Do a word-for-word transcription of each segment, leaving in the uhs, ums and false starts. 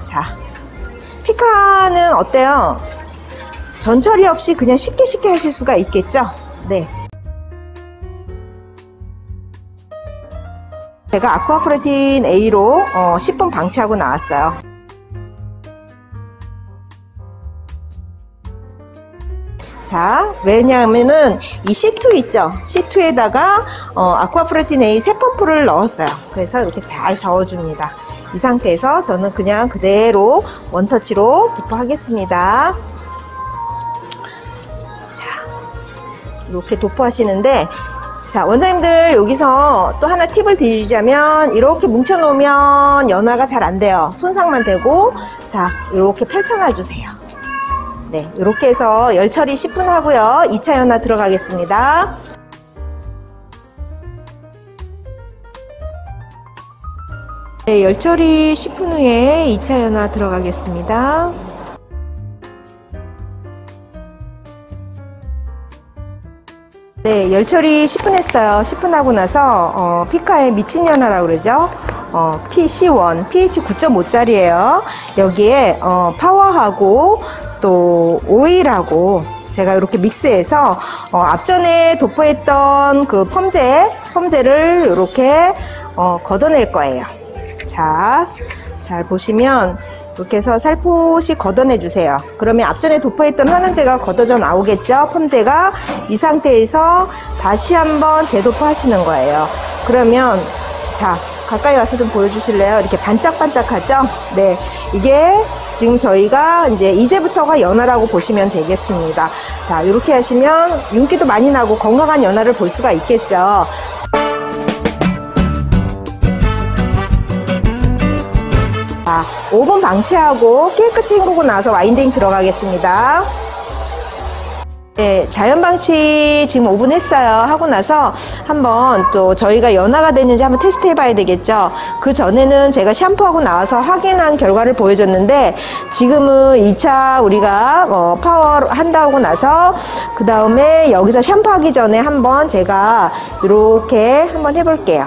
자, 피카는 어때요? 전처리 없이 그냥 쉽게 쉽게 하실 수가 있겠죠? 네. 제가 아쿠아프로틴 A로 어, 십 분 방치하고 나왔어요. 자, 왜냐하면은 이 씨 투 있죠? 씨 투에다가 어, 아쿠아프로틴 A 세 펌프를 넣었어요. 그래서 이렇게 잘 저어줍니다. 이 상태에서 저는 그냥 그대로 원터치로 도포하겠습니다. 자, 이렇게 도포하시는데, 자, 원장님들 여기서 또 하나 팁을 드리자면, 이렇게 뭉쳐 놓으면 연화가 잘 안 돼요. 손상만 되고, 자, 이렇게 펼쳐놔 주세요. 네, 이렇게 해서 열 처리 십 분 하고요. 이 차 연화 들어가겠습니다. 네, 열 처리 십 분 후에 이 차 연화 들어가겠습니다. 네, 열 처리 십 분 했어요. 십 분 하고 나서 어, 피카의 미친 연화라고 그러죠. 어, 피 씨 원, 피에이치 구 점 오짜리예요. 여기에 어, 파워하고 또 오일하고 제가 이렇게 믹스해서 어, 앞전에 도포했던 그 펌제, 펌제를 이렇게 어, 걷어낼 거예요. 자, 잘 보시면 이렇게 해서 살포시 걷어내 주세요. 그러면 앞전에 도포했던 환원제가 걷어져 나오겠죠? 펌제가. 이 상태에서 다시 한번 재도포 하시는 거예요. 그러면 자, 가까이 와서 좀 보여주실래요? 이렇게 반짝반짝하죠? 네, 이게 지금 저희가 이제 이제부터가 연화라고 보시면 되겠습니다. 자, 이렇게 하시면 윤기도 많이 나고 건강한 연화를 볼 수가 있겠죠. 자, 오 분 방치하고 깨끗이 헹구고 나서 와인딩 들어가겠습니다. 네, 자연 방치 지금 오 분 했어요. 하고 나서 한번 또 저희가 연화가 됐는지 한번 테스트 해봐야 되겠죠. 그 전에는 제가 샴푸하고 나와서 확인한 결과를 보여줬는데, 지금은 이 차 우리가 어, 파워 한다고 나서 그 다음에 여기서 샴푸하기 전에 한번 제가 이렇게 한번 해볼게요.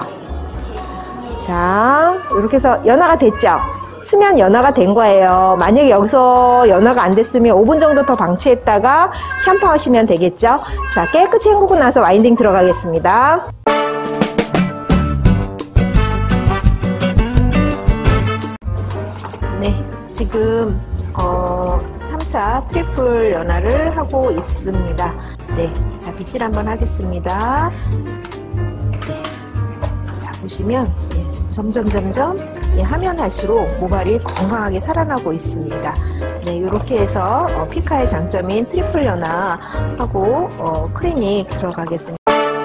자, 이렇게 해서 연화가 됐죠. 쓰면 연화가 된 거예요. 만약에 여기서 연화가 안 됐으면 오 분 정도 더 방치했다가 샴푸 하시면 되겠죠. 자, 깨끗이 헹구고 나서 와인딩 들어가겠습니다. 네, 지금 어, 삼 차 트리플 연화를 하고 있습니다. 네, 자, 빗질 한번 하겠습니다. 네, 자, 보시면 예, 점점 점점 예, 하면 할수록 모발이 건강하게 살아나고 있습니다. 네, 이렇게 해서 어, 피카의 장점인 트리플 연화하고 어, 클리닉 들어가겠습니다.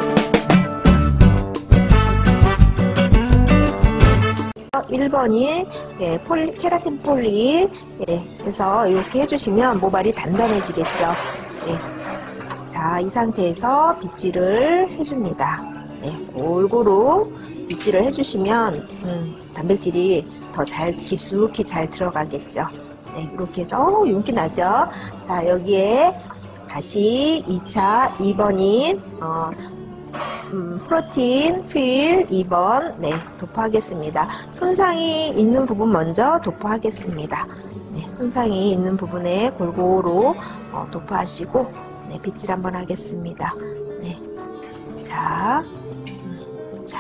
일 번이 예, 폴리, 케라틴 폴리 예, 해서 이렇게 해주시면 모발이 단단해지겠죠. 예. 자, 이 상태에서 빗질을 해줍니다. 네, 골고루 빗질을 해주시면 음, 단백질이 더 잘 깊숙이 잘 들어가겠죠. 네, 이렇게 해서 윤기 나죠. 자, 여기에 다시 이 차 이 번인 어, 음, 프로틴 필 이 번 네, 도포하겠습니다. 손상이 있는 부분 먼저 도포하겠습니다. 네, 손상이 있는 부분에 골고루 어, 도포하시고 네, 빗질 한번 하겠습니다. 네, 자, 음, 자,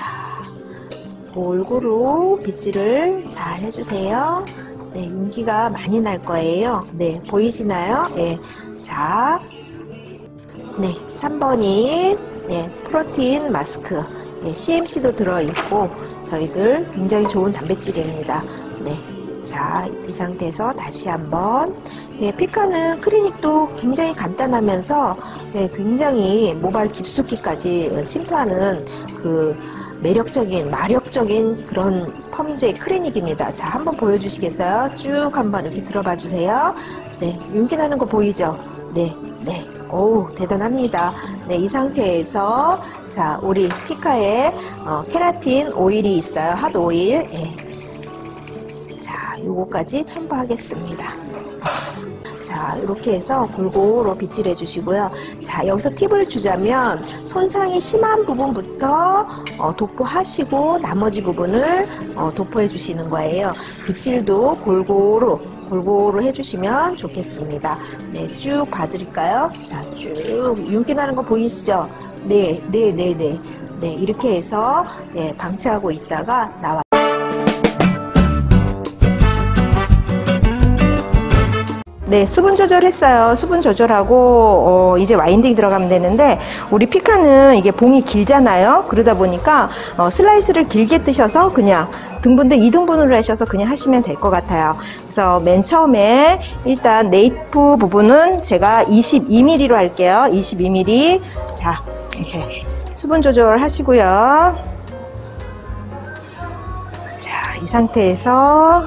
골고루 빗질을 잘 해주세요. 네, 윤기가 많이 날 거예요. 네, 보이시나요? 네, 자, 네, 삼 번인 네, 프로틴 마스크 네, 씨엠씨도 들어있고 저희들 굉장히 좋은 단백질입니다. 네, 자, 이 상태에서 다시 한번 네, 피카는 클리닉도 굉장히 간단하면서 네, 굉장히 모발 깊숙이까지 침투하는 그 매력적인 마력적인 그런 펌제 클리닉입니다. 자, 한번 보여주시겠어요? 쭉 한번 이렇게 들어봐 주세요. 네, 윤기 나는 거 보이죠? 네, 네. 오, 대단합니다. 네, 이 상태에서 자, 우리 피카에 어, 케라틴 오일이 있어요. 핫 오일. 예. 자, 요거까지 첨부하겠습니다. 자, 이렇게 해서 골고루 빗질해 주시고요. 자, 여기서 팁을 주자면 손상이 심한 부분부터 어, 도포하시고 나머지 부분을 어, 도포해 주시는 거예요. 빗질도 골고루 골고루 해주시면 좋겠습니다. 네, 쭉 봐드릴까요? 자, 쭉 윤기 나는 거 보이시죠? 네, 네, 네, 네. 네, 이렇게 해서 네, 방치하고 있다가 나와. 네, 수분 조절했어요. 수분 조절하고 어, 이제 와인딩 들어가면 되는데 우리 피카는 이게 봉이 길잖아요. 그러다 보니까 어, 슬라이스를 길게 뜨셔서 그냥 등분도 이 등분으로 하셔서 그냥 하시면 될 것 같아요. 그래서 맨 처음에 일단 네이프 부분은 제가 이십이 밀리미터로 할게요. 이십이 밀리미터. 자, 이렇게 수분 조절 하시고요. 자, 이 상태에서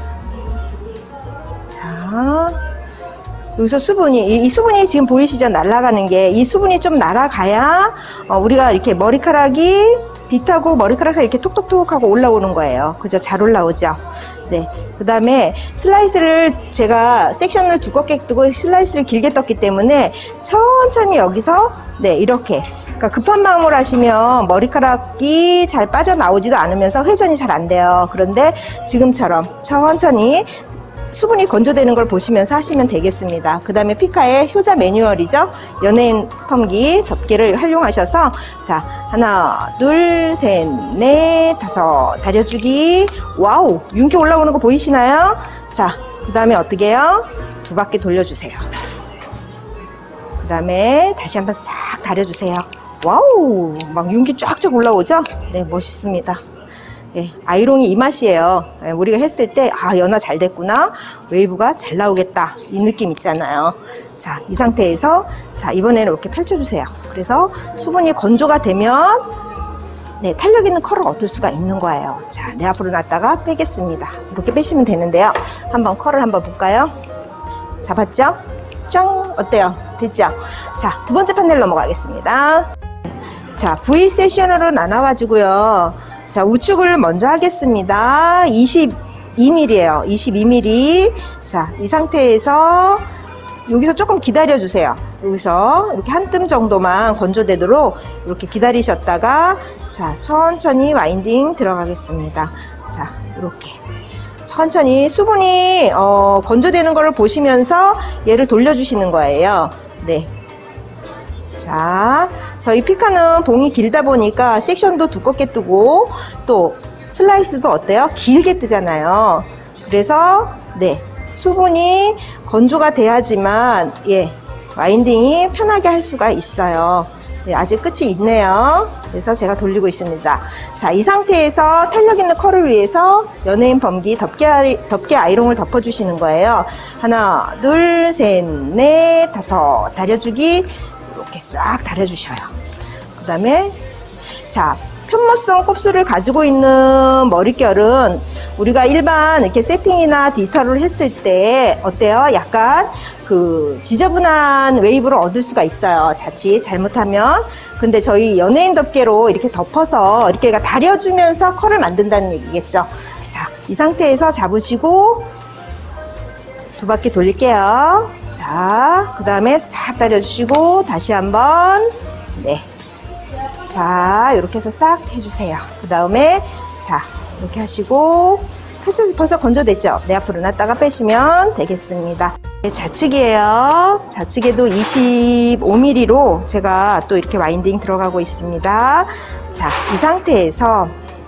자, 여기서 수분이, 이, 이 수분이 지금 보이시죠? 날아가는 게. 이 수분이 좀 날아가야, 어, 우리가 이렇게 머리카락이 빗하고 머리카락 사이 이렇게 톡톡톡 하고 올라오는 거예요. 그죠? 잘 올라오죠? 네. 그 다음에 슬라이스를 제가 섹션을 두껍게 뜨고 슬라이스를 길게 떴기 때문에 천천히 여기서, 네, 이렇게. 그러니까 급한 마음으로 하시면 머리카락이 잘 빠져나오지도 않으면서 회전이 잘 안 돼요. 그런데 지금처럼 천천히 수분이 건조되는 걸 보시면서 하시면 되겠습니다. 그 다음에 피카의 효자 매뉴얼이죠. 연예인 펌기 덮개를 활용하셔서 자, 하나, 둘, 셋, 넷, 다섯 다려주기. 와우, 윤기 올라오는 거 보이시나요? 자, 그 다음에 어떻게 해요? 두 바퀴 돌려주세요. 그 다음에 다시 한번 싹 다려주세요. 와우, 막 윤기 쫙쫙 올라오죠? 네, 멋있습니다. 예, 아이롱이 이 맛이에요. 예, 우리가 했을 때, 아, 연화 잘 됐구나. 웨이브가 잘 나오겠다. 이 느낌 있잖아요. 자, 이 상태에서, 자, 이번에는 이렇게 펼쳐주세요. 그래서 수분이 건조가 되면, 네, 탄력 있는 컬을 얻을 수가 있는 거예요. 자, 내 앞으로 놨다가 빼겠습니다. 이렇게 빼시면 되는데요. 한번 컬을 한번 볼까요? 잡았죠? 짱! 어때요? 됐죠? 자, 두 번째 판넬 넘어가겠습니다. 자, V 세션으로 나눠가지고요. 자, 우측을 먼저 하겠습니다. 이십이 밀리미터예요. 이십이 밀리미터. 자, 이 상태에서 여기서 조금 기다려 주세요. 여기서 이렇게 한 뜸 정도만 건조되도록 이렇게 기다리셨다가 자, 천천히 와인딩 들어가겠습니다. 자, 이렇게 천천히 수분이 어, 건조되는 것을 보시면서 얘를 돌려주시는 거예요. 네. 자, 저희 피카는 봉이 길다 보니까 섹션도 두껍게 뜨고 또 슬라이스도 어때요? 길게 뜨잖아요. 그래서 네, 수분이 건조가 돼야지만 예, 와인딩이 편하게 할 수가 있어요. 네, 아직 끝이 있네요. 그래서 제가 돌리고 있습니다. 자, 이 상태에서 탄력 있는 컬을 위해서 연예인 펌기 덮개, 덮개 아이롱을 덮어주시는 거예요. 하나, 둘, 셋, 넷, 다섯 다려주기. 이렇게 싹 다려주셔요. 그 다음에 자, 편모성 곱슬을 가지고 있는 머릿결은 우리가 일반 이렇게 세팅이나 디지털을 했을 때 어때요? 약간 그 지저분한 웨이브를 얻을 수가 있어요. 자칫 잘못하면. 근데 저희 연예인 덮개로 이렇게 덮어서 이렇게 다려주면서 컬을 만든다는 얘기겠죠. 자, 이 상태에서 잡으시고 두 바퀴 돌릴게요. 자, 그 다음에 싹 다려주시고 다시 한번 네, 자, 이렇게 해서 싹 해주세요. 그 다음에 자, 이렇게 하시고 펼쳐, 벌써 건조됐죠? 내 앞으로 놨다가 빼시면 되겠습니다. 네, 좌측이에요. 좌측에도 이십오 밀리미터로 제가 또 이렇게 와인딩 들어가고 있습니다. 자, 이 상태에서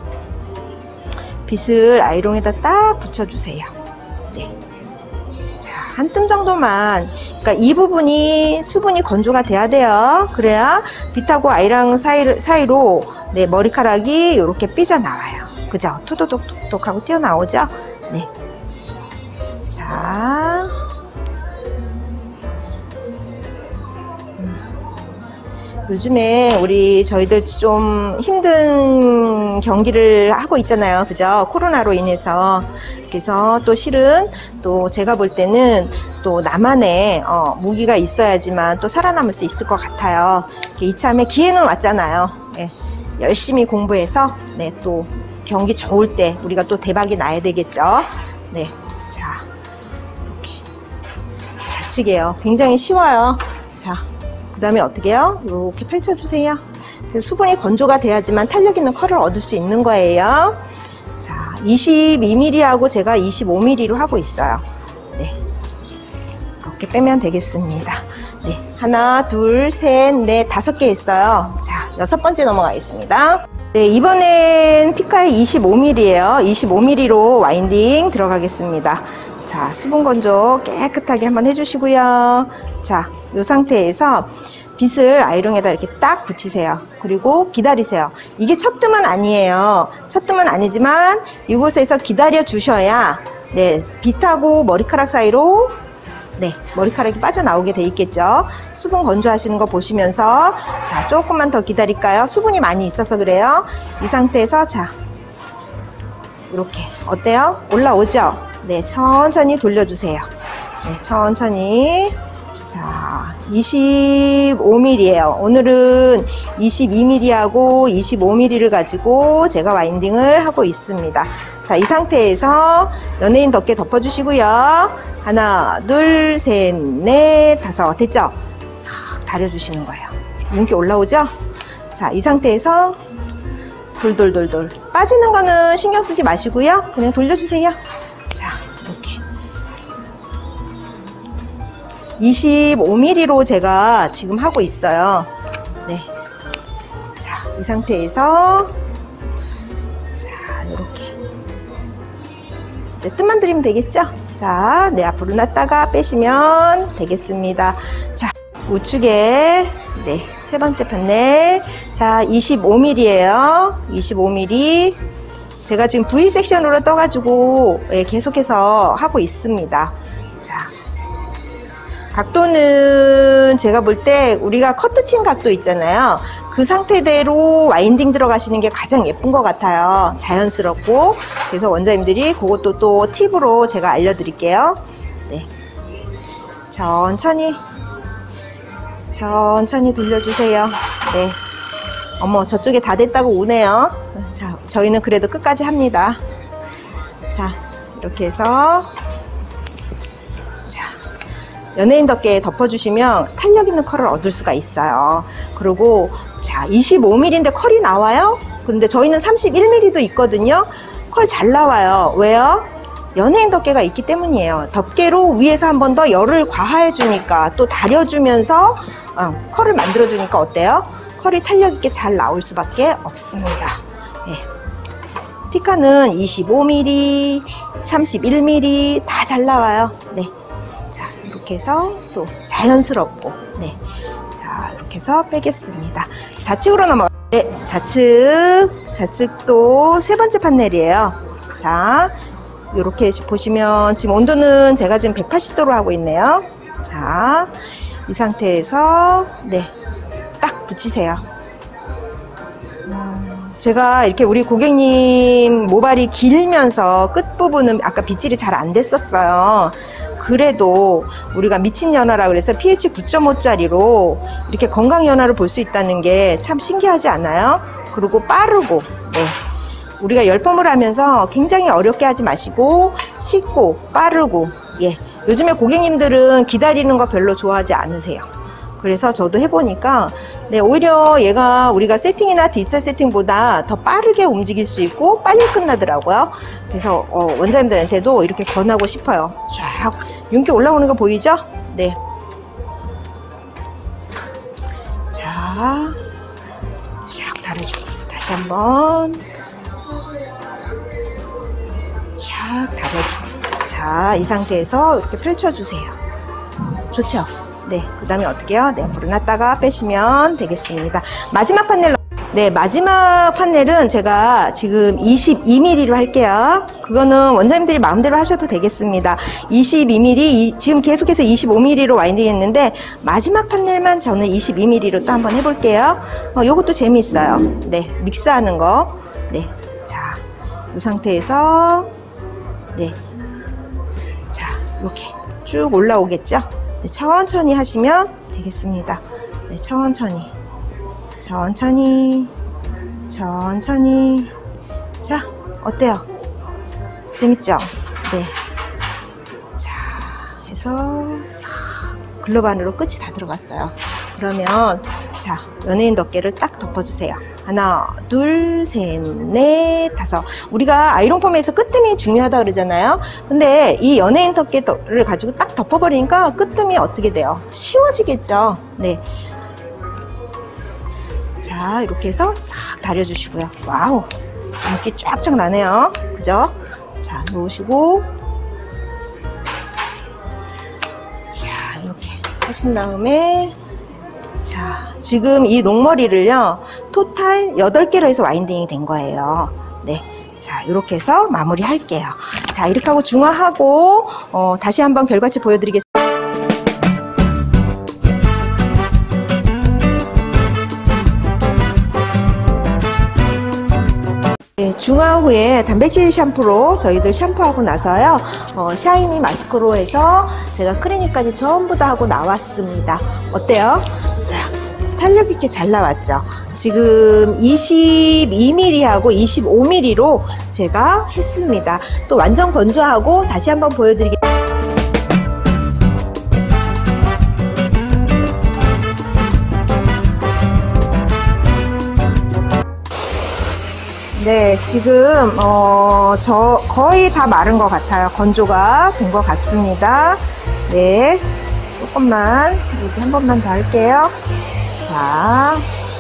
빗을 아이롱에다 딱 붙여주세요. 네. 한 뜸 정도만, 그러니까 이 부분이 수분이 건조가 돼야 돼요. 그래야 빗하고 아이랑 사이, 사이로 네, 머리카락이 이렇게 삐져나와요. 그죠? 토도독독 하고 튀어나오죠? 네. 자, 요즘에 우리 저희들 좀 힘든 경기를 하고 있잖아요. 그죠? 코로나로 인해서. 그래서 또 실은 또 제가 볼 때는 또 나만의 어, 무기가 있어야지만 또 살아남을 수 있을 것 같아요. 이참에 기회는 왔잖아요. 네, 열심히 공부해서 네, 또 경기 좋을 때 우리가 또 대박이 나야 되겠죠. 네, 자, 이렇게 우측이에요. 굉장히 쉬워요. 자, 그 다음에 어떻게 해요? 이렇게 펼쳐주세요. 그래서 수분이 건조가 돼야지만 탄력 있는 컬을 얻을 수 있는 거예요. 자, 이십이 밀리미터하고 제가 이십오 밀리미터로 하고 있어요. 네, 이렇게 빼면 되겠습니다. 네, 하나, 둘, 셋, 넷, 다섯 개 했어요. 자, 여섯 번째 넘어가겠습니다. 네, 이번엔 피카의 이십오 밀리미터예요. 이십오 밀리미터로 와인딩 들어가겠습니다. 자, 수분 건조 깨끗하게 한번 해주시고요. 자, 이 상태에서 빗을 아이롱에다 이렇게 딱 붙이세요. 그리고 기다리세요. 이게 첫 뜸은 아니에요. 첫 뜸은 아니지만 이곳에서 기다려 주셔야 네, 빗하고 머리카락 사이로 네, 머리카락이 빠져나오게 돼 있겠죠. 수분 건조하시는 거 보시면서 자, 조금만 더 기다릴까요? 수분이 많이 있어서 그래요. 이 상태에서 자, 이렇게 어때요? 올라오죠? 네, 천천히 돌려주세요. 네, 천천히. 자, 이십오 밀리미터예요. 오늘은 이십이 밀리미터하고 이십오 밀리미터를 가지고 제가 와인딩을 하고 있습니다. 자, 이 상태에서 연예인 덮개 덮어주시고요. 하나, 둘, 셋, 넷, 다섯. 됐죠? 싹 다려주시는 거예요. 윤기 올라오죠? 자, 이 상태에서 돌돌돌돌. 빠지는 거는 신경 쓰지 마시고요. 그냥 돌려주세요. 자, 이렇게. 이십오 밀리미터로 제가 지금 하고 있어요. 네. 자, 이 상태에서 자, 이렇게. 이제 뜸만 들이면 되겠죠? 자, 네, 앞으로 놨다가 빼시면 되겠습니다. 자, 우측에 네, 세 번째 판넬. 자, 이십오 밀리미터예요. 이십오 밀리미터. 제가 지금 V 섹션으로 떠가지고 예, 계속해서 하고 있습니다. 자, 각도는 제가 볼 때 우리가 커트 친 각도 있잖아요. 그 상태대로 와인딩 들어가시는 게 가장 예쁜 것 같아요. 자연스럽고. 그래서 원장님들이 그것도 또 팁으로 제가 알려드릴게요. 네, 천천히 천천히 돌려주세요. 네, 어머, 저쪽에 다 됐다고 우네요. 자, 저희는 그래도 끝까지 합니다. 자, 이렇게 해서 자, 연예인 덮개 덮어주시면 탄력 있는 컬을 얻을 수가 있어요. 그리고 자, 이십오 밀리미터인데 컬이 나와요? 그런데 저희는 삼십일 밀리미터도 있거든요. 컬 잘 나와요. 왜요? 연예인 덮개가 있기 때문이에요. 덮개로 위에서 한 번 더 열을 과하해 주니까 또 다려주면서 어, 컬을 만들어 주니까 어때요? 컬이 탄력 있게 잘 나올 수밖에 없습니다. 예. 피카는 이십오 밀리미터, 삼십일 밀리미터 다 잘 나와요. 네. 자, 이렇게 해서 또 자연스럽고 네. 자, 이렇게 해서 빼겠습니다. 좌측으로 넘어가. 네, 좌측, 좌측도 세 번째 판넬이에요. 자, 이렇게 보시면 지금 온도는 제가 지금 백팔십 도로 하고 있네요. 자, 이 상태에서 네, 딱 붙이세요. 음, 제가 이렇게 우리 고객님 모발이 길면서 끝부분은 아까 빗질이 잘 안 됐었어요. 그래도 우리가 미친 연화라 그래서 피에이치 구 점 오짜리로 이렇게 건강 연화를 볼 수 있다는 게 참 신기하지 않아요? 그리고 빠르고 네. 우리가 열펌을 하면서 굉장히 어렵게 하지 마시고 쉽고 빠르고 예. 요즘에 고객님들은 기다리는 거 별로 좋아하지 않으세요. 그래서 저도 해보니까 네, 오히려 얘가 우리가 세팅이나 디지털 세팅보다 더 빠르게 움직일 수 있고 빨리 끝나더라고요. 그래서 어, 원장님들한테도 이렇게 권하고 싶어요. 쫙 윤기 올라오는 거 보이죠? 네. 자, 쫙 달아주고 다시 한번 쫙 달아주고 자, 이 상태에서 이렇게 펼쳐주세요. 좋죠? 네, 그 다음에 어떻게 해요? 네, 앞으로 놨다가 빼시면 되겠습니다. 마지막 판넬, 네, 마지막 판넬은 제가 지금 이십이 밀리미터로 할게요. 그거는 원장님들이 마음대로 하셔도 되겠습니다. 이십이 밀리미터, 지금 계속해서 이십오 밀리미터로 와인딩 했는데, 마지막 판넬만 저는 이십이 밀리미터로 또 한번 해볼게요. 어, 요것도 재미있어요. 네, 믹스하는 거. 네, 자, 이 상태에서, 네, 자, 이렇게 쭉 올라오겠죠? 네, 천천히 하시면 되겠습니다. 네, 천천히 천천히 천천히. 자, 어때요? 재밌죠? 네. 자, 해서 싹 글러브 안으로 끝이 다 들어갔어요. 그러면 자, 연예인 덮개를 딱 덮어주세요. 하나, 둘, 셋, 넷, 다섯. 우리가 아이롱폼에서 끝뜸이 중요하다 그러잖아요. 근데 이 연예인 덮개를 가지고 딱 덮어버리니까 끝뜸이 어떻게 돼요? 쉬워지겠죠. 네. 자, 이렇게 해서 싹 다려주시고요. 와우, 윤기 쫙쫙 나네요. 그죠? 자, 놓으시고, 자, 이렇게 하신 다음에, 자, 지금 이 롱머리를요, 토탈 여덟 개로 해서 와인딩이 된 거예요. 네. 자, 이렇게 해서 마무리 할게요. 자, 이렇게 하고 중화하고, 어, 다시 한번 결과치 보여드리겠습니다. 네, 중화 후에 단백질 샴푸로 저희들 샴푸하고 나서요, 어, 샤이니 마스크로 해서 제가 클리닉까지 전부 다 하고 나왔습니다. 어때요? 자, 탄력 있게 잘 나왔죠? 지금 이십이 밀리미터하고 이십오 밀리미터로 제가 했습니다. 또 완전 건조하고 다시 한번 보여드리겠습니다. 네, 지금 어, 저 거의 다 마른 것 같아요. 건조가 된 것 같습니다. 네, 조금만 여기 한 번만 더 할게요. 자,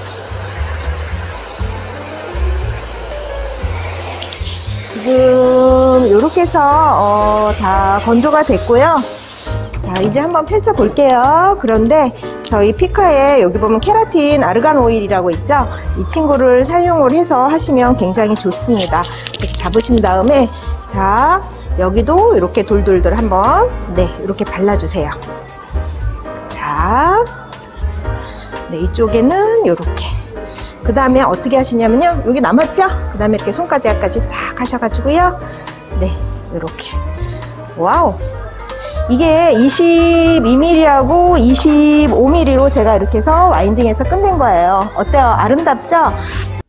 지금 이렇게 해서 어, 다 건조가 됐고요. 자, 이제 한번 펼쳐 볼게요. 그런데 저희 피카에 여기 보면 케라틴 아르간 오일이라고 있죠. 이 친구를 사용을 해서 하시면 굉장히 좋습니다. 이렇게 잡으신 다음에, 자, 여기도 이렇게 돌돌돌 한번, 네, 이렇게 발라주세요. 자, 네, 이쪽에는 이렇게. 그 다음에 어떻게 하시냐면요, 여기 남았죠? 그 다음에 이렇게 손가락까지 싹 하셔가지고요. 네, 이렇게. 와우. 이게 이십이 밀리미터하고 이십오 밀리미터로 제가 이렇게 해서 와인딩해서 끝낸 거예요. 어때요? 아름답죠?